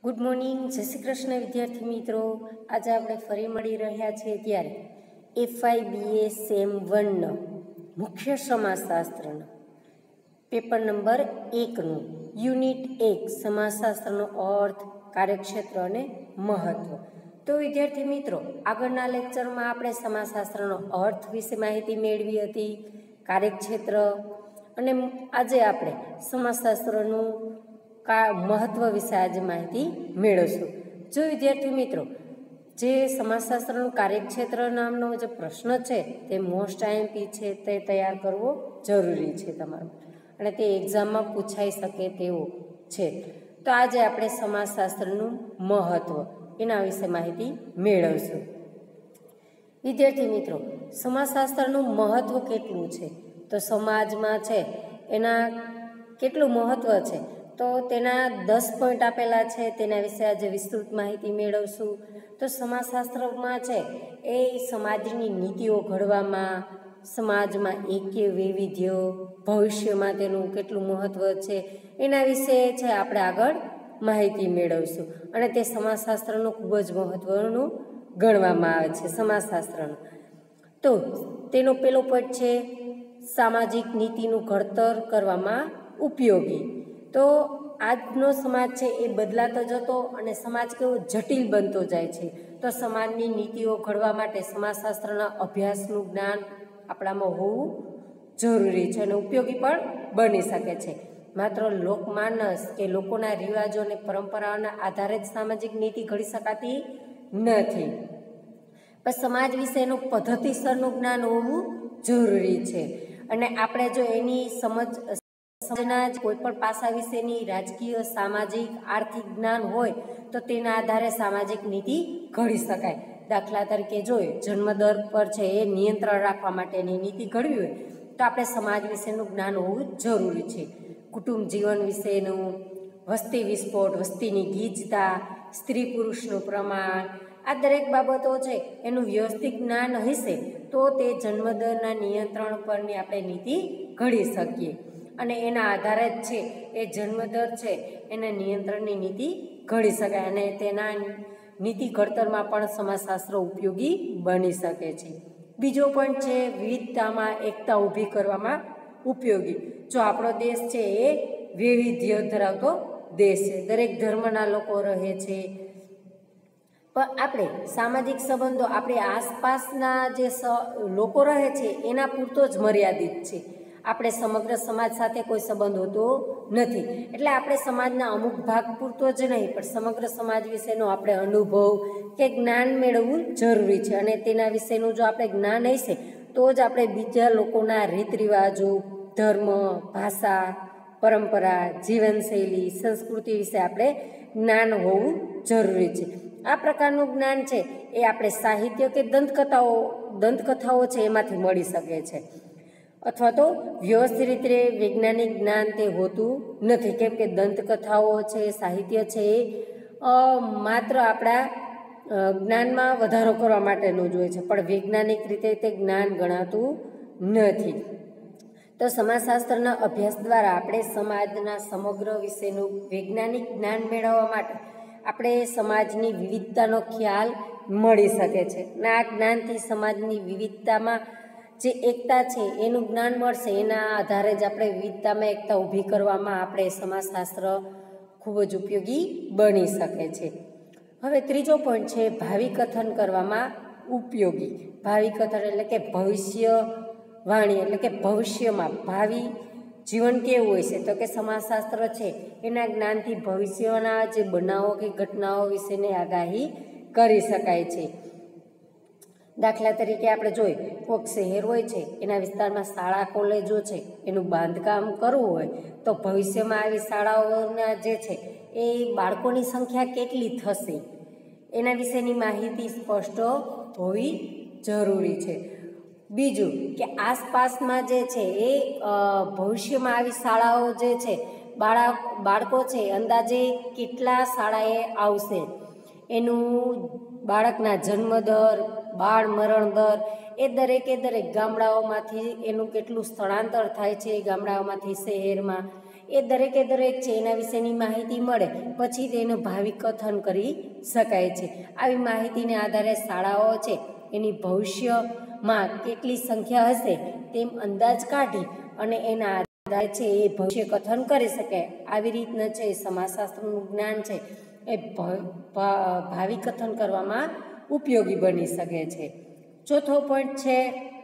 Good morning, જય શ્રી કૃષ્ણ વિદ્યાર્થી મિત્રો. આજે આપણે ફરી મળી રહ્યા છીએ ત્યારે FIBA સેમ 1 મુખ્ય સમાસશાસ્ત્રનો પેપર નંબર 1નું યુનિટ 1 સમાસશાસ્ત્રનો અર્થ, કાર્યક્ષેત્ર અને મહત્વ. તો વિદ્યાર્થી મિત્રો, આગળના લેક્ચરમાં આપણે સમાસશાસ્ત્રનો અર્થ વિશે માહિતી મેળવી હતી, કાર્યક્ષેત્ર, અને આજે આપણે સમાસશાસ્ત્રનું મહત્વ વિશે આજે માહિતી મેળવશું. જો વિદ્યાર્થી મિત્રો, જે સમાસશાસ્ત્રનું કાર્યક્ષેત્ર નામનો જે પ્રશ્ન છે તે મોસ્ટ આઈએમપી છે, તે તૈયાર કરવો જરૂરી છે તમારું, અને તે એક્ઝામમાં પૂછાઈ શકે તેવો છે. તો આજે આપણે સમાસશાસ્ત્રનું મહત્વ એના વિશે માહિતી મેળવશું. વિદ્યાર્થી મિત્રો, સમાસશાસ્ત્રનું મહત્વ કેટલું છે, તો સમાજમાં છે એના કેટલું મહત્વ છે, તો તેના 10 પોઈન્ટ આપેલા છે, તેના વિશે આજે વિસ્તૃત માહિતી મેળવશું. તો સમાજશાસ્ત્રમાં છે એ સમાજની નીતિઓ ઘડવામાં, સમાજમાં એક્ય વૈવિધ્ય, ભવિષ્યમાં તેનું કેટલું મહત્વ છે એના વિશે છે આપણે આગળ માહિતી મેળવશું. અને તે સમાજશાસ્ત્રનું ખૂબ જ મહત્વનું ગણવામાં આવે છે સમાજશાસ્ત્રનું. તો તેનો પહેલો પોઈન્ટ છે સામાજિક નીતિનું ઘડતર કરવામાં ઉપયોગી. તો આજનો સમાજ છે એ બદલાતો જતો અને સમાજ કેવો જટિલ બનતો જાય છે. તો સમાજની નીતિઓ ઘડવા માટે સમાજશાસ્ત્રના અભ્યાસનું જ્ઞાન આપણામાં હોવું જરૂરી છે અને ઉપયોગી પણ બની શકે છે. માત્ર લોકમાનસ કે લોકોના રિવાજો અને પરંપરાઓના આધારે જ સામાજિક નીતિ ઘડી શકાતી નથી, પણ સમાજ વિશેનું પદ્ધતિસરનું જ્ઞાન હોવું જરૂરી છે. અને આપણે જો એની સમાજના કોઈ પણ પાસા વિશેની રાજકીય, સામાજિક, આર્થિક જ્ઞાન હોય તો તેના આધારે સામાજિક નીતિ ઘડી શકાય. દાખલા તરીકે જોઈએ, જન્મદર પર છે એ નિયંત્રણ રાખવા માટેની નીતિ ઘડવી હોય તો આપણે સમાજ વિશેનું જ્ઞાન હોવું જરૂરી છે. કુટુંબ જીવન વિશેનું, વસ્તી વિસ્ફોટ, વસ્તીની ગીચતા, સ્ત્રી પુરુષનું પ્રમાણ, આ દરેક બાબતો છે એનું વ્યવસ્થિત જ્ઞાન હશે તો તે જન્મદરના નિયંત્રણ પરની આપણે નીતિ ઘડી શકીએ. અને એના આધારે જ છે એ જન્મદર છે એના નિયંત્રણની નીતિ ઘડી શકાય, અને તેના નીતિ ઘડતરમાં પણ સમાજશાસ્ત્ર ઉપયોગી બની શકે છે. બીજો પોઈન્ટ છે વિવિધતામાં એકતા ઊભી કરવામાં ઉપયોગી. જો આપણો દેશ છે એ વૈવિધ્ય ધરાવતો દેશ છે, દરેક ધર્મના લોકો રહે છે, પણ આપણે સામાજિક સંબંધો આપણી આસપાસના જે લોકો રહે છે એના પૂરતો જ મર્યાદિત છે. આપણે સમગ્ર સમાજ સાથે કોઈ સંબંધ હોતો નથી, એટલે આપણે સમાજના અમુક ભાગ પૂરતો જ નહીં પણ સમગ્ર સમાજ વિશેનો આપણે અનુભવ કે જ્ઞાન મેળવવું જરૂરી છે. અને તેના વિશેનું જો આપણે જ્ઞાન હશે તો જ આપણે બીજા લોકોના રીત રિવાજો, ધર્મ, ભાષા, પરંપરા, જીવનશૈલી, સંસ્કૃતિ વિશે આપણે જ્ઞાન હોવું જરૂરી છે. આ પ્રકારનું જ્ઞાન છે એ આપણે સાહિત્ય કે દંતકથાઓ છે એમાંથી મળી શકે છે, અથવા તો વ્યવસ્થિત રીતે વૈજ્ઞાનિક જ્ઞાન તે હોતું નથી, કેમ કે દંતકથાઓ છે, સાહિત્ય છે એ માત્ર આપણા જ્ઞાનમાં વધારો કરવા માટેનું જ હોય છે, પણ વૈજ્ઞાનિક રીતે તે જ્ઞાન ગણાતું નથી. તો સમાજશાસ્ત્રના અભ્યાસ દ્વારા આપણે સમાજના સમગ્ર વિશેનું વૈજ્ઞાનિક જ્ઞાન મેળવવા માટે આપણે સમાજની વિવિધતાનો ખ્યાલ મળી શકે છે. અને આ જ્ઞાનથી સમાજની વિવિધતામાં જે એકતા છે એનું જ્ઞાન મળશે. એના આધારે જ આપણે વિવિધતામાં એકતા ઊભી કરવામાં આપણે સમાજશાસ્ત્ર ખૂબ જ ઉપયોગી બની શકે છે. હવે ત્રીજો પોઈન્ટ છે ભાવિ કથન કરવામાં ઉપયોગી. ભાવિ કથન એટલે કે ભવિષ્યવાણી, એટલે કે ભવિષ્યમાં ભાવિ જીવન કેવું હોય છે, તો કે સમાજશાસ્ત્ર છે એના જ્ઞાનથી ભવિષ્યના જે બનાવો કે ઘટનાઓ વિશેની આગાહી કરી શકાય છે. દાખલા તરીકે આપણે જોઈએ, કોઈક શહેર હોય છે એના વિસ્તારમાં શાળા કોલેજો છે એનું બાંધકામ કરવું હોય તો ભવિષ્યમાં આવી શાળાઓના જે છે એ બાળકોની સંખ્યા કેટલી થશે એના વિશેની માહિતી સ્પષ્ટ હોવી જરૂરી છે. બીજું કે આસપાસમાં જે છે એ ભવિષ્યમાં આવી શાળાઓ જે છે બાળકો છે અંદાજે કેટલા શાળાએ આવશે, એનું બાળકના જન્મદર, બાળ મરણ દર, એ દરેક ગામડાઓમાંથી એનું કેટલું સ્થળાંતર થાય છે ગામડાઓમાંથી શહેરમાં, એ દરેકે દરેક છે એના વિશેની માહિતી મળે પછી તેનું ભાવિ કથન કરી શકાય છે. આવી માહિતીને આધારે શાળાઓ છે એની ભવિષ્યમાં કેટલી સંખ્યા હશે તેમ અંદાજ કાઢી અને એના આધારે છે એ ભવિષ્ય કથન કરી શકે. આવી રીતના છે સમાજશાસ્ત્રનું જ્ઞાન છે એ ભાવિ કથન કરવામાં ઉપયોગી બની શકે છે. ચોથો પોઈન્ટ છે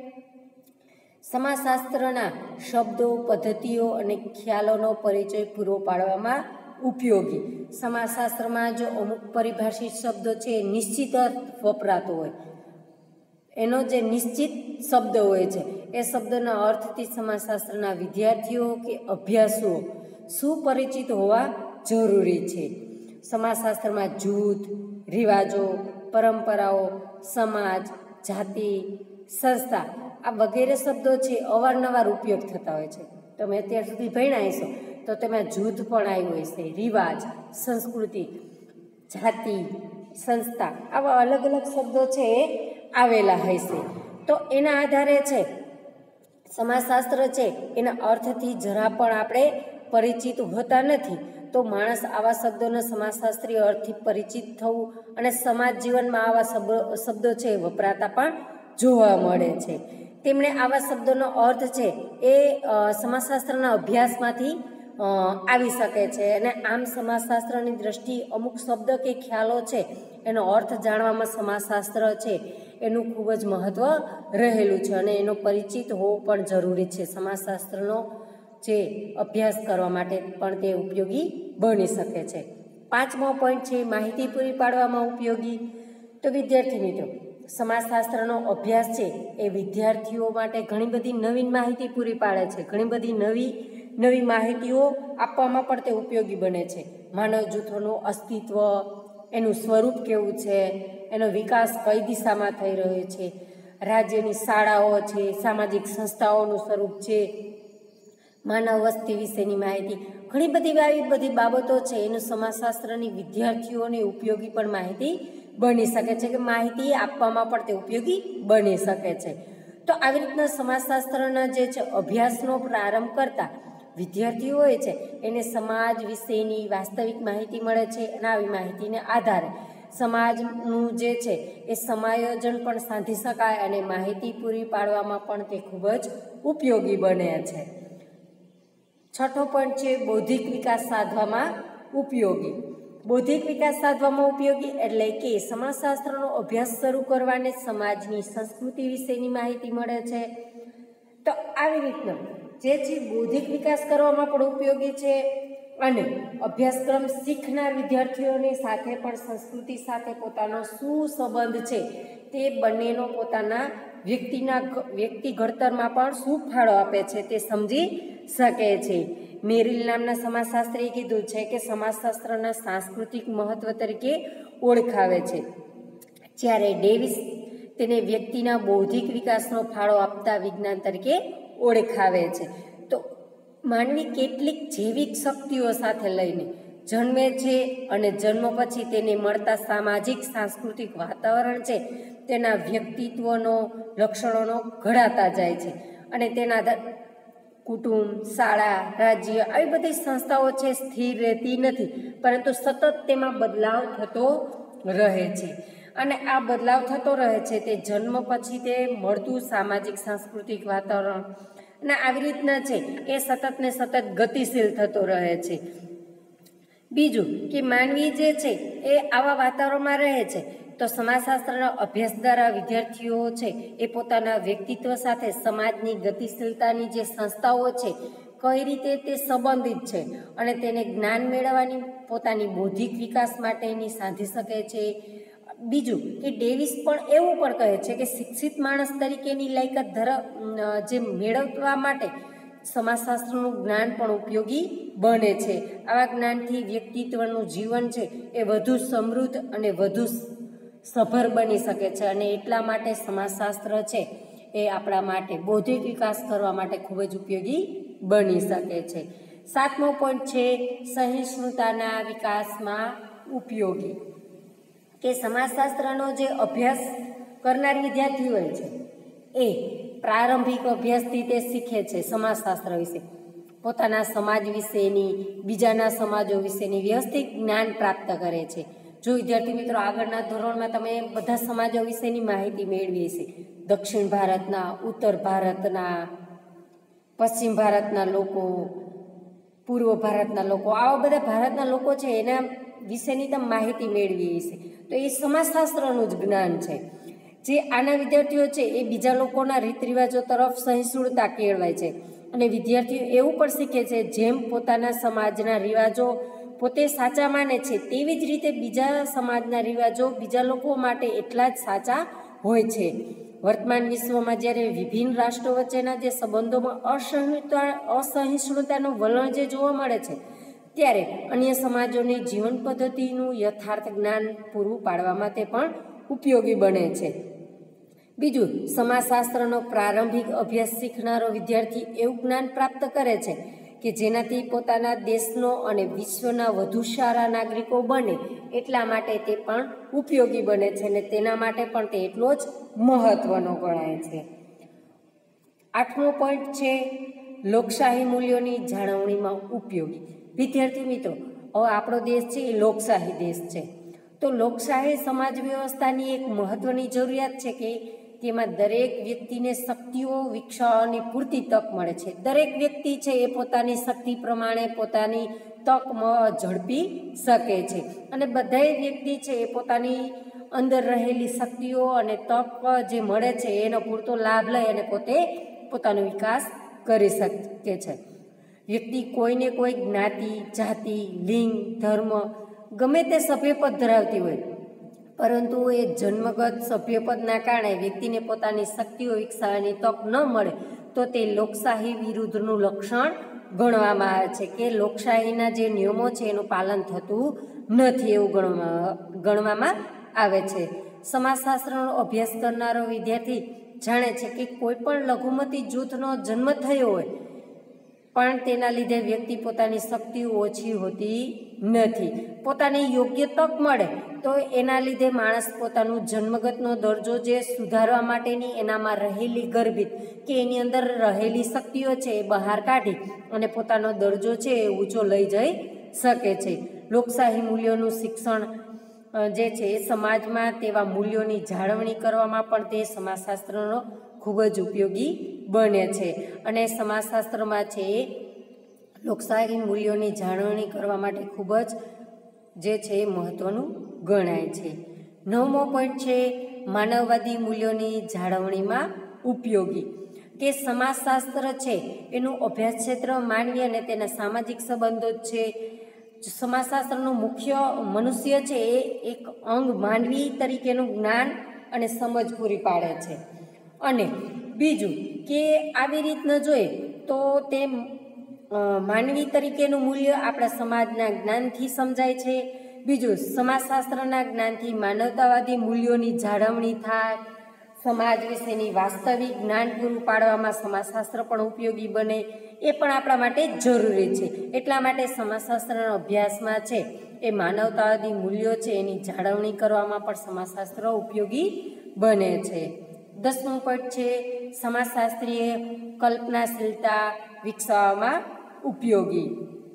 સમાજશાસ્ત્રના શબ્દો, પદ્ધતિઓ અને ખ્યાલોનો પરિચય પૂરો પાડવામાં ઉપયોગી. સમાજશાસ્ત્રમાં જો અમુક પરિભાષિત શબ્દો છે એ નિશ્ચિત અર્થ વપરાતો હોય, એનો જે નિશ્ચિત શબ્દ હોય છે એ શબ્દના અર્થથી સમાજશાસ્ત્રના વિદ્યાર્થીઓ કે અભ્યાસુઓ સુપરિચિત હોવા જરૂરી છે. સમાજશાસ્ત્રમાં જૂથ, રિવાજો, પરંપરાઓ, સમાજ, જાતિ, સંસ્થા આ વગેરે શબ્દો છે અવારનવાર ઉપયોગ થતા હોય છે. તમે અત્યાર સુધી ભણ્યા હશો તો તેમાં જૂથ પણ આવ્યું હશે, રિવાજ, સંસ્કૃતિ, જાતિ, સંસ્થા આવા અલગ અલગ શબ્દો છે એ આવેલા હશે. તો એના આધારે છે સમાજશાસ્ત્ર છે એના અર્થથી જરા પણ આપણે પરિચિત હોતા નથી. તો માણસ આવા શબ્દોના સમાજશાસ્ત્રીય અર્થથી પરિચિત થવું અને સમાજ જીવનમાં આવા શબ્દો છે વપરાતા પણ જોવા મળે છે. તેમણે આવા શબ્દોનો અર્થ છે એ સમાજશાસ્ત્રના અભ્યાસમાંથી આવી શકે છે. અને આમ સમાજશાસ્ત્રની દ્રષ્ટિએ અમુક શબ્દ કે ખ્યાલો છે એનો અર્થ જાણવામાં સમાજશાસ્ત્ર છે એનું ખૂબ જ મહત્ત્વ રહેલું છે અને એનો પરિચિત હોવો પણ જરૂરી છે. સમાજશાસ્ત્રનો જે અભ્યાસ કરવા માટે પણ તે ઉપયોગી બની શકે છે. પાંચમો પોઈન્ટ છે માહિતી પૂરી પાડવામાં ઉપયોગી. તો વિદ્યાર્થી મિત્રો, સમાજશાસ્ત્રનો અભ્યાસ છે એ વિદ્યાર્થીઓ માટે ઘણી બધી નવીન માહિતી પૂરી પાડે છે. ઘણી બધી નવી માહિતીઓ આપવામાં પણ તે ઉપયોગી બને છે. માનવ જૂથોનું અસ્તિત્વ, એનું સ્વરૂપ કેવું છે, એનો વિકાસ કઈ દિશામાં થઈ રહ્યો છે, રાજ્યની શાળાઓ છે, સામાજિક સંસ્થાઓનું સ્વરૂપ છે, માનવ વસ્તી વિશેની માહિતી, ઘણી બધી બાબતો છે એનું સમાજશાસ્ત્રની વિદ્યાર્થીઓને ઉપયોગી પણ માહિતી બની શકે છે કે માહિતી આપવામાં પણ તે ઉપયોગી બની શકે છે. તો આવી રીતના સમાજશાસ્ત્રના જે છે અભ્યાસનો પ્રારંભ કરતા વિદ્યાર્થીઓ હોય છે એને સમાજ વિશેની વાસ્તવિક માહિતી મળે છે અને આવી માહિતીને આધારે સમાજનું જે છે એ સમાયોજન પણ સાધી શકાય અને માહિતી પૂરી પાડવામાં પણ તે ખૂબ જ ઉપયોગી બને છે. છઠ્ઠો પોઈન્ટ છે બૌદ્ધિક વિકાસ સાધવામાં ઉપયોગી. બૌદ્ધિક વિકાસ સાધવામાં ઉપયોગી એટલે કે સમાજશાસ્ત્રનો અભ્યાસ શરૂ કરવાને સમાજની સંસ્કૃતિ વિશેની માહિતી મળે છે. તો આવી રીતના જે છે બૌદ્ધિક વિકાસ કરવામાં પણ ઉપયોગી છે અને અભ્યાસક્રમ શીખનાર વિદ્યાર્થીઓની સાથે પણ સંસ્કૃતિ સાથે પોતાનો શું સંબંધ છે તે બંનેનો પોતાના વ્યક્તિ ઘડતરમાં પણ શું ફાળો આપે છે તે સમજી શકે છે. મેરિલ નામના સમાજશાસ્ત્રીએ કીધું છે કે સમાજશાસ્ત્રના સાંસ્કૃતિક મહત્વ તરીકે ઓળખાવે છે, જ્યારે ડેવિસ તેને વ્યક્તિના બૌદ્ધિક વિકાસનો ફાળો આપતા વિજ્ઞાન તરીકે ઓળખાવે છે. તો માનવી કેટલીક જૈવિક શક્તિઓ સાથે લઈને જન્મે છે અને જન્મ પછી તેને મળતા સામાજિક સાંસ્કૃતિક વાતાવરણ છે તેના વ્યક્તિત્વનો લક્ષણોનો ઘડાતા જાય છે અને તેના કુટુંબ, શાળા, રાજ્ય આવી બધી સંસ્થાઓ છે સ્થિર રહેતી નથી, પરંતુ સતત તેમાં બદલાવ થતો રહે છે અને આ બદલાવ થતો રહે છે તે જન્મ પછી તે મળતું સામાજિક સાંસ્કૃતિક વાતાવરણ અને આવી રીતના છે એ સતત ને સતત ગતિશીલ થતો રહે છે. બીજું કે માનવી જે છે એ આવા વાતાવરણમાં રહે છે તો સમાજશાસ્ત્રના અભ્યાસ દ્વારા વિદ્યાર્થીઓ છે એ પોતાના વ્યક્તિત્વ સાથે સમાજની ગતિશીલતાની જે સંસ્થાઓ છે કઈ રીતે તે સંબંધિત છે અને તેને જ્ઞાન મેળવવાની પોતાની બૌદ્ધિક વિકાસ માટેની સાધી શકે છે. બીજું કે ડેવિસ પણ એવું પણ કહે છે કે શિક્ષિત માણસ તરીકેની લાયકાત જે મેળવવા માટે સમાજશાસ્ત્રનું જ્ઞાન પણ ઉપયોગી બને છે. આવા જ્ઞાનથી વ્યક્તિત્વનું જીવન છે એ વધુ સમૃદ્ધ અને વધુ સભર બની શકે છે અને એટલા માટે સમાજશાસ્ત્ર છે એ આપણા માટે બૌદ્ધિક વિકાસ કરવા માટે ખૂબ જ ઉપયોગી બની શકે છે. સાતમો પોઈન્ટ છે સહિષ્ણુતાના વિકાસમાં ઉપયોગી. કે સમાજશાસ્ત્રનો જે અભ્યાસ કરનાર વિદ્યાર્થી હોય છે એ પ્રારંભિક અભ્યાસથી તે શીખે છે સમાજશાસ્ત્ર વિશે, પોતાના સમાજ વિશેની, બીજાના સમાજો વિશેની વ્યવસ્થિત જ્ઞાન પ્રાપ્ત કરે છે. જો વિદ્યાર્થી મિત્રો આગળના ધોરણમાં તમે બધા સમાજો વિશેની માહિતી મેળવી છે, દક્ષિણ ભારતના, ઉત્તર ભારતના, પશ્ચિમ ભારતના લોકો, પૂર્વ ભારતના લોકો, આવા બધા ભારતના લોકો છે એના વિશેની તમે માહિતી મેળવી છે, તો એ સમાજશાસ્ત્રનું જ જ્ઞાન છે. જે આના વિદ્યાર્થીઓ છે એ બીજા લોકોના રીત રિવાજો તરફ સહિષ્ણુતા કેળવાય છે અને વિદ્યાર્થીઓ એવું પણ શીખે છે જેમ પોતાના સમાજના રિવાજો પોતે સાચા માને છે તેવી જ રીતે બીજા સમાજના રિવાજો બીજા લોકો માટે એટલા જ સાચા હોય છે. વર્તમાન વિશ્વમાં જ્યારે વિભિન્ન રાષ્ટ્રો વચ્ચેના જે સંબંધોમાં અસહિષ્ણુતાનું વલણ જે જોવા મળે છે, ત્યારે અન્ય સમાજોની જીવન પદ્ધતિનું યથાર્થ જ્ઞાન પૂરું પાડવામાં તે પણ ઉપયોગી બને છે. બીજું, સમાજશાસ્ત્રનો પ્રારંભિક અભ્યાસ શીખનારો વિદ્યાર્થી એવું જ્ઞાન પ્રાપ્ત કરે છે કે જેનાથી પોતાના દેશનો અને વિશ્વના વધુ સારા નાગરિકો બને એટલા માટે તે પણ ઉપયોગી બને છે અને તેના માટે પણ તે એટલો જ મહત્વનો ગણાય છે. 8મો પોઈન્ટ છે લોકશાહી મૂલ્યોની જાળવણીમાં ઉપયોગી. વિદ્યાર્થી મિત્રો, હવે આપણો દેશ છે એ લોકશાહી દેશ છે, તો લોકશાહી સમાજ વ્યવસ્થાની એક મહત્વની જરૂરિયાત છે કે તેમાં દરેક વ્યક્તિને શક્તિઓ વિકસાવવાની પૂરતી તક મળે છે. દરેક વ્યક્તિ છે એ પોતાની શક્તિ પ્રમાણે પોતાની તક ઝડપી શકે છે અને બધા વ્યક્તિ છે એ પોતાની અંદર રહેલી શક્તિઓ અને તક જે મળે છે એનો પૂરતો લાભ લઈ અને પોતાનો વિકાસ કરી શકે છે. વ્યક્તિ કોઈને કોઈ જ્ઞાતિ, જાતિ, લિંગ, ધર્મ ગમે તે સભ્યપદ ધરાવતી હોય, પરંતુ એ જન્મગત સભ્યપદના કારણે વ્યક્તિને પોતાની શક્તિઓ વિકસાવવાની તક ન મળે તો તે લોકશાહી વિરુદ્ધનું લક્ષણ ગણવામાં આવે છે કે લોકશાહીના જે નિયમો છે એનું પાલન થતું નથી એવું ગણવામાં આવે છે. સમાજશાસ્ત્રનો અભ્યાસ કરનારો વિદ્યાર્થી જાણે છે કે કોઈ પણ લઘુમતી જૂથનો જન્મ થયો હોય પણ તેના લીધે વ્યક્તિ પોતાની શક્તિઓ ઓછી હોતી નથી. પોતાને યોગ્ય તક મળે તો એના લીધે માણસ પોતાનું જન્મગતનો દરજ્જો જે સુધારવા માટેની એનામાં રહેલી ગર્ભિત કે એની અંદર રહેલી શક્તિઓ છે એ બહાર કાઢી અને પોતાનો દરજ્જો છે એ ઊંચો લઈ જઈ શકે છે. લોકશાહી મૂલ્યોનું શિક્ષણ જે છે એ સમાજમાં તેવા મૂલ્યોની જાળવણી કરવામાં પણ તે સમાજશાસ્ત્રનો ખૂબ જ ઉપયોગી બને છે અને સમાજશાસ્ત્રમાં છે એ લોકશાહી મૂલ્યોની જાળવણી કરવા માટે ખૂબ જ જે છે એ મહત્વનું ગણાય છે. 9મો પોઈન્ટ છે માનવવાદી મૂલ્યોની જાળવણીમાં ઉપયોગી. કે સમાજશાસ્ત્ર છે એનું અભ્યાસ ક્ષેત્ર માનવી અને તેના સામાજિક સંબંધો છે. સમાજશાસ્ત્રનું મુખ્ય મનુષ્ય છે એ એક અંગ માનવી તરીકેનું જ્ઞાન અને સમજ પૂરી પાડે છે. અને બીજું કે આવી રીતના જોઈએ તો તે માનવી તરીકેનું મૂલ્ય આપણા સમાજના જ્ઞાનથી સમજાય છે. બીજું, સમાજશાસ્ત્રના જ્ઞાનથી માનવતાવાદી મૂલ્યોની જાળવણી થાય. સમાજ વિશેની વાસ્તવિક જ્ઞાન પૂરું પાડવામાં સમાજશાસ્ત્ર પણ ઉપયોગી બને, એ પણ આપણા માટે જરૂરી છે. એટલા માટે સમાજશાસ્ત્રના અભ્યાસમાં છે એ માનવતાવાદી મૂલ્યો છે એની જાળવણી કરવામાં પણ સમાજશાસ્ત્ર ઉપયોગી બને છે. 10મો પોઈન્ટ છે સમાજશાસ્ત્રીય કલ્પનાશીલતા વિકસાવવામાં ઉપયોગી.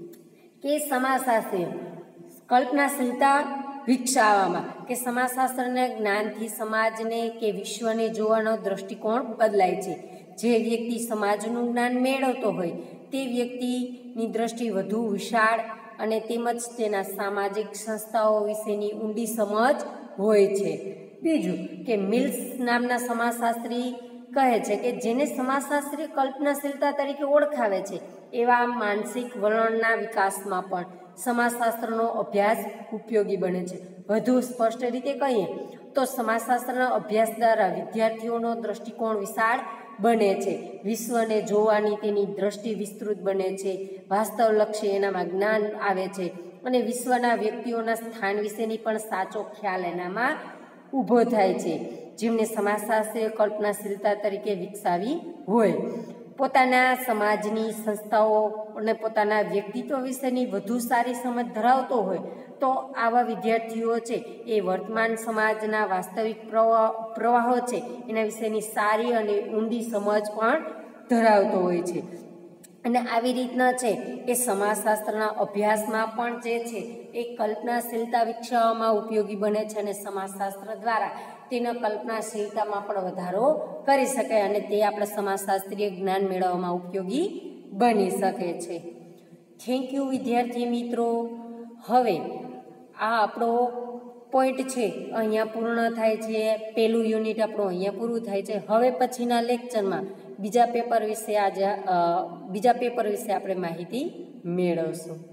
કે સમાજશાસ્ત્રીય કલ્પનાશીલતા વિકસાવવામાં કે સમાજશાસ્ત્રના જ્ઞાનથી સમાજને કે વિશ્વને જોવાનો દ્રષ્ટિકોણ બદલાય છે. જે વ્યક્તિ સમાજનું જ્ઞાન મેળવતો હોય તે વ્યક્તિની દ્રષ્ટિ વધુ વિશાળ અને તેમજ તેના સામાજિક સંસ્થાઓ વિશેની ઊંડી સમજ હોય છે. બીજું કે મિલ્સ નામના સમાજશાસ્ત્રી કહે છે કે જેને સમાજશાસ્ત્રી કલ્પનાશીલતા તરીકે ઓળખાવે છે એવા માનસિક વલણના વિકાસમાં પણ સમાજશાસ્ત્રનો અભ્યાસ ઉપયોગી બને છે. વધુ સ્પષ્ટ રીતે કહીએ તો સમાજશાસ્ત્રના અભ્યાસ દ્વારા વિદ્યાર્થીઓનો દ્રષ્ટિકોણ વિશાળ બને છે. વિશ્વને જોવાની તેની દ્રષ્ટિ વિસ્તૃત બને છે. વાસ્તવલક્ષી એનામાં જ્ઞાન આવે છે અને વિશ્વના વ્યક્તિઓના સ્થાન વિશેની પણ સાચો ખ્યાલ એનામાં ઊભો થાય છે, જેમને સમાજશાસ્ત્રીય કલ્પનાશીલતા તરીકે વિકસાવી હોય. પોતાના સમાજની સંસ્થાઓ અને પોતાના વ્યક્તિત્વ વિશેની વધુ સારી સમજ ધરાવતો હોય તો આવા વિદ્યાર્થીઓ છે એ વર્તમાન સમાજના વાસ્તવિક પ્રવાહો છે એના વિશેની સારી અને ઊંડી સમજ પણ ધરાવતો હોય છે. અને આવી રીતના છે એ સમાજશાસ્ત્રના અભ્યાસમાં પણ જે છે એ કલ્પનાશીલતા વિકસાવવામાં ઉપયોગી બને છે અને સમાજશાસ્ત્ર દ્વારા તેના કલ્પનાશીલતામાં પણ વધારો કરી શકાય અને તે આપણે સમાજશાસ્ત્રીય જ્ઞાન મેળવવામાં ઉપયોગી બની શકે છે. થેન્ક યુ વિદ્યાર્થી મિત્રો. હવે આ આપણો પોઈન્ટ છે અહીંયા પૂર્ણ થાય છે. પહેલું યુનિટ આપણું અહીંયા પૂરું થાય છે. હવે પછીના લેક્ચરમાં બીજા પેપર વિશે આપણે માહિતી મેળવશું.